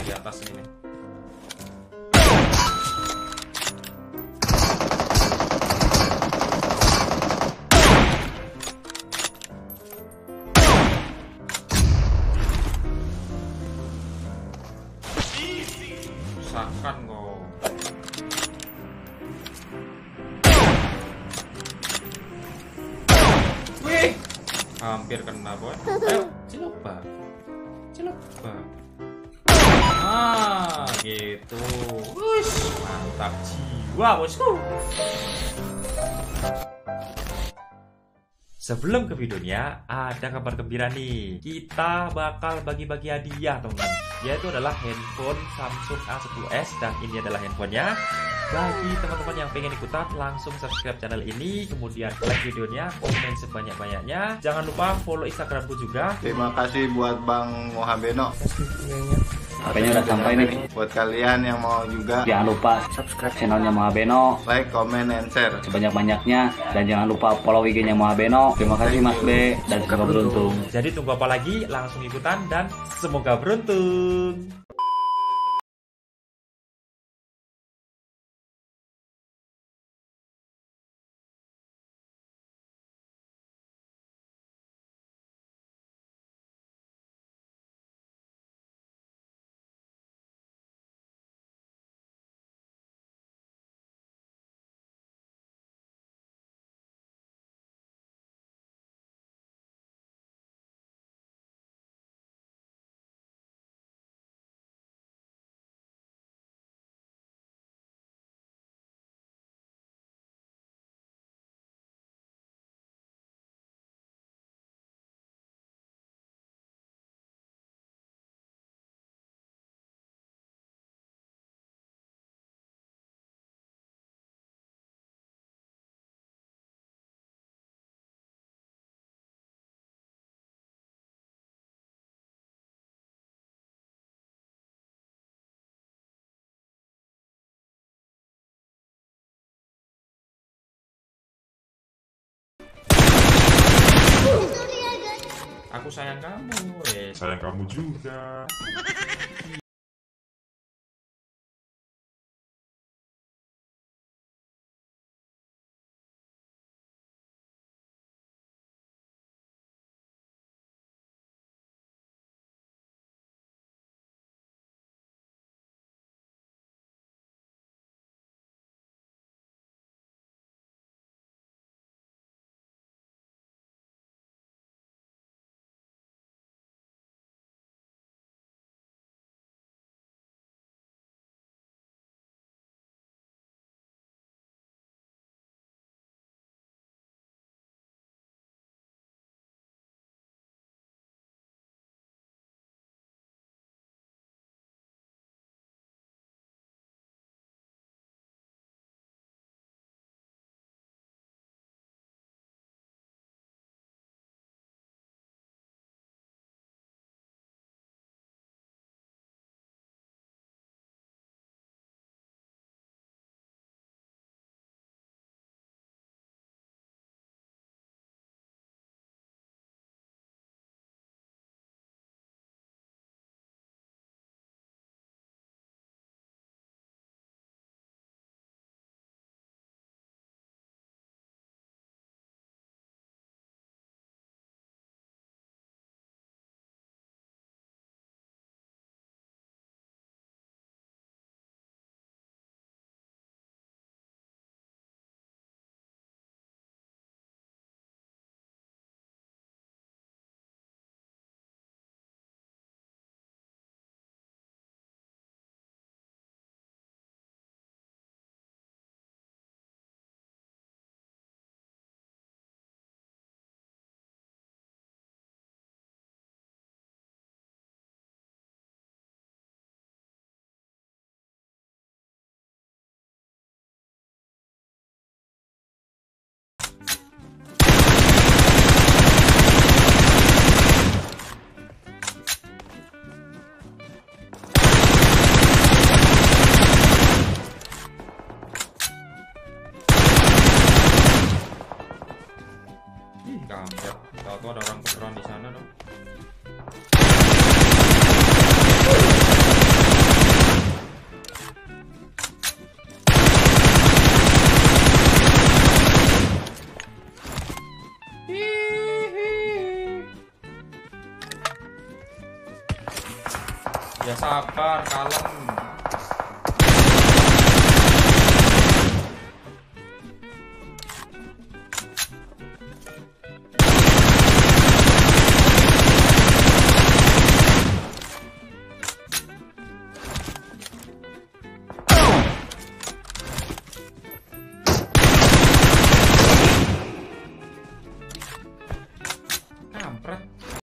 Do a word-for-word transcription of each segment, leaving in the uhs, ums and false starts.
di atas ini nih. Usahakan kok. Wih, hampir kena boy. Ayo, ciloba, ciloba. Ah, gitu. Wush, mantap jiwa bosku. Sebelum ke videonya, ada kabar gembira nih. Kita bakal bagi-bagi hadiah, teman-teman. Yaitu adalah handphone Samsung A sepuluh S, dan ini adalah handphonenya. Bagi teman-teman yang pengen ikutan, langsung subscribe channel ini, kemudian like videonya, komen sebanyak-banyaknya. Jangan lupa follow Instagramku juga. Terima kasih buat Bang Mohabeno. H P-nya udah sampai nih. Buat kalian yang mau juga, Jangan lupa subscribe channelnya Mohabeno like, comment, and share. sebanyak-banyaknya, dan jangan lupa follow I G-nya Mohabeno. Terima kasih Mas B, dan semoga beruntung. Jadi tunggu apa lagi? Langsung ikutan dan semoga beruntung. Aku sayang kamu, eh sayang kamu juga. Ya sabar, kalem. Kampret.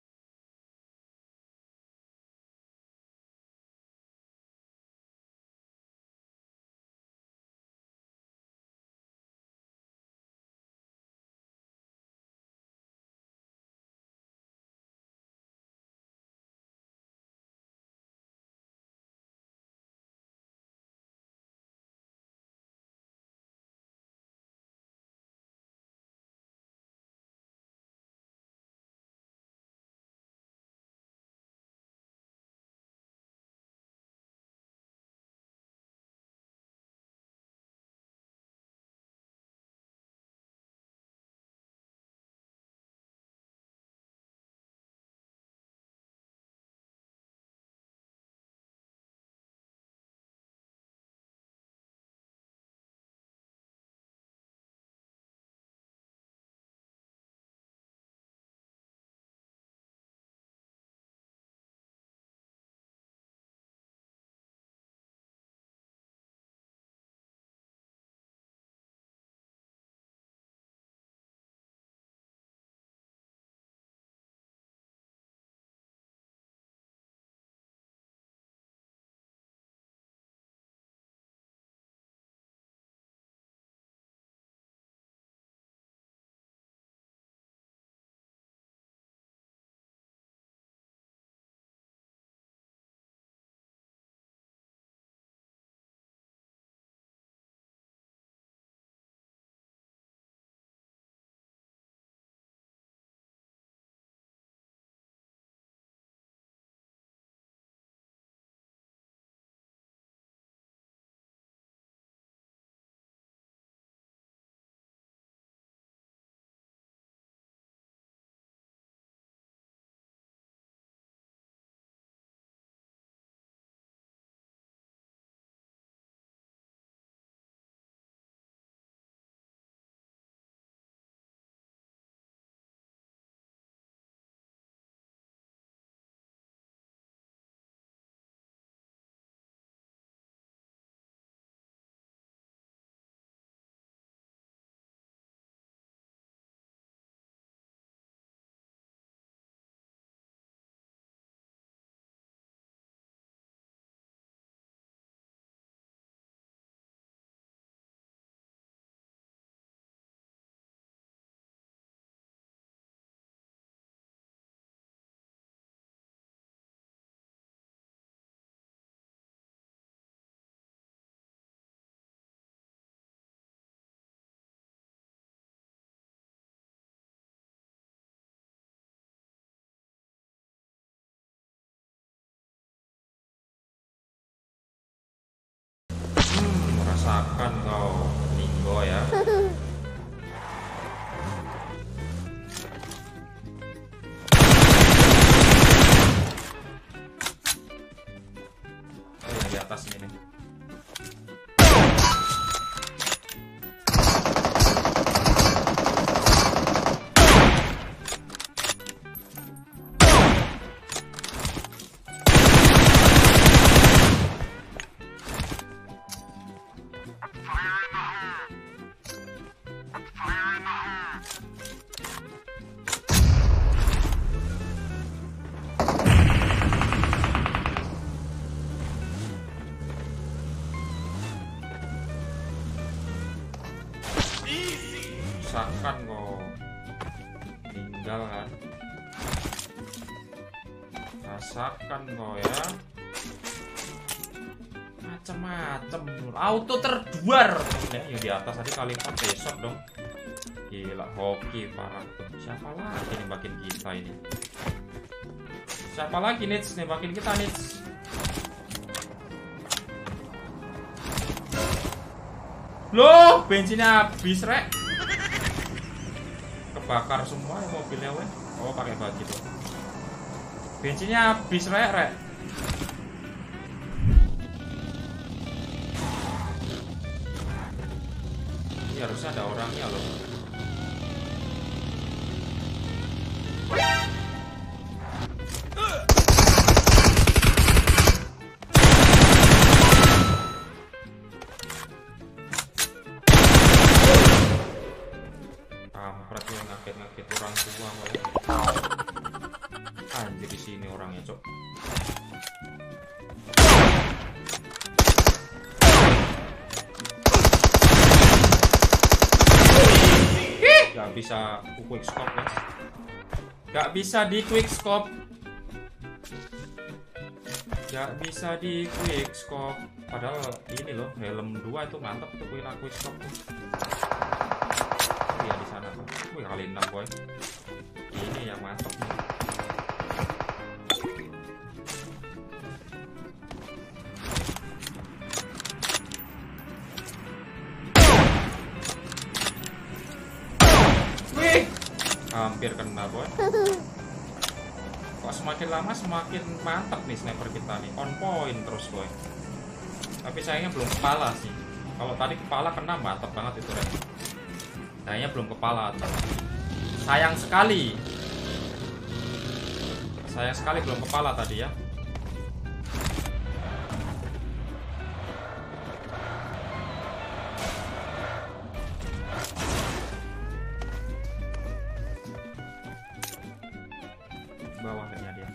Rasakan kau, Linggo ya. Oh, yang di atas ini nih. Rasakan kok tinggal kan, rasakan kok ya, macem-macem auto terduar ya, yang di atas tadi kali empat besok dong, gila hoki parah tuh. Siapa lagi nembakin kita ini, siapa lagi nih nembakin kita nih? Loh, bensinnya habis rek, kebakar semua mobilnya weh. Oh pakai bagi tuh, bensinnya habis rek rek. Ini harusnya ada orangnya loh. Kampret yang ngakit-ngakit orang tua woy. Anjir di sini orangnya, Cok. Gak bisa quick scope, guys. Gak bisa di quick scope. Gak bisa di quick scope. Padahal ini loh, helm dua itu mantap tuh quick quick scope tuh. Iya di sana tuh. Wih, kali enam boy. Ini yang mantap nih. Hampir kena boy. Kok semakin lama semakin mantap nih sniper kita nih, on point terus boy. Tapi sayangnya belum kepala sih. Kalau tadi kepala kena mantap banget itu Ren. Sayangnya belum kepala. Sayang sekali. Sayang sekali belum kepala tadi ya. Bawah kayaknya dia.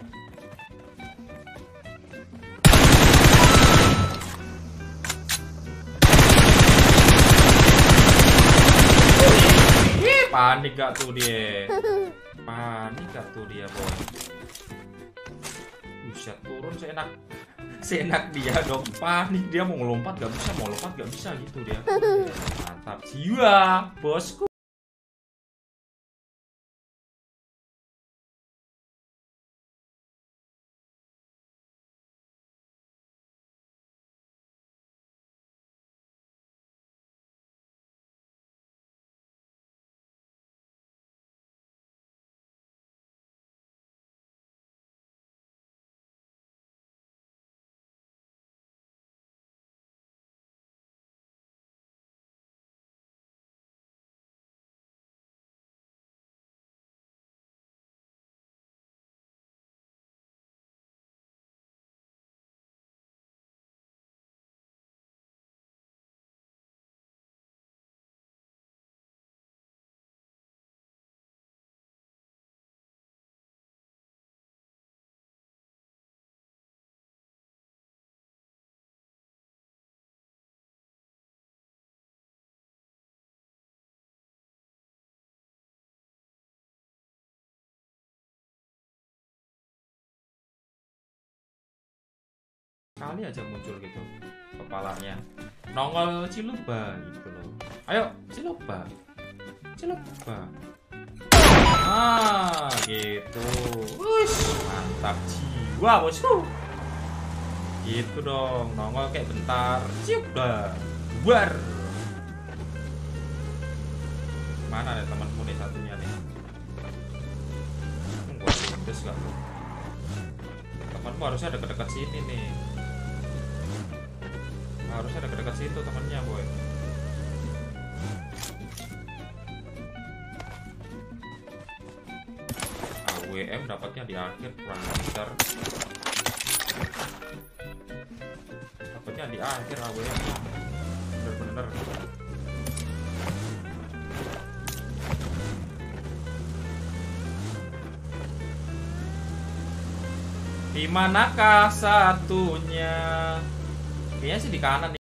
Ih, panik gak tuh dia? Panik gak tuh dia boy? Buset, turun seenak seenak dia dong. Panik dia, mau ngelompat gak bisa, mau lompat gak bisa gitu dia. Mantap jiwa bosku. Kali aja muncul gitu kepalanya, nongol Ciluba gitu loh. Ayo Ciluba, Ciluba. Ah gitu. Wush, mantap jiwa bosku. Gitu dong, nongol kayak bentar. Ciuba, buar. Mana nih temanmu nih satunya nih? Gua pindes gak tuh? Temanmu harusnya ada dekat sini nih. Harusnya ada dekat situ temannya boy. A W M dapatnya di akhir, kurang ajar. Dapatnya di akhir A W M. Bener-bener. Di manakah satunya? Kayaknya sih di kanan nih.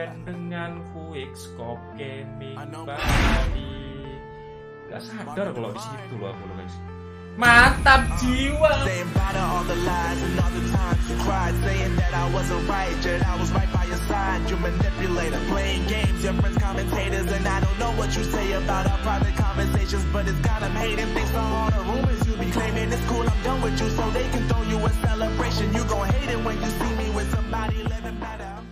main dengan Quickscope Gaming Bali. Gak sadar kalau di situ loh aku loh guys. Mantap jiwa. Saying about all the lies and all the times you cried, saying that I wasn't right, yet I was right by your side. You manipulator, playing games, your friends commentators, and I don't know what you say about our private conversations, but it's got them hating. Thanks to all the rumors you be claiming, it's cool, I'm done with you, so they can throw you a celebration. You gon' hate it when you see me with somebody living better.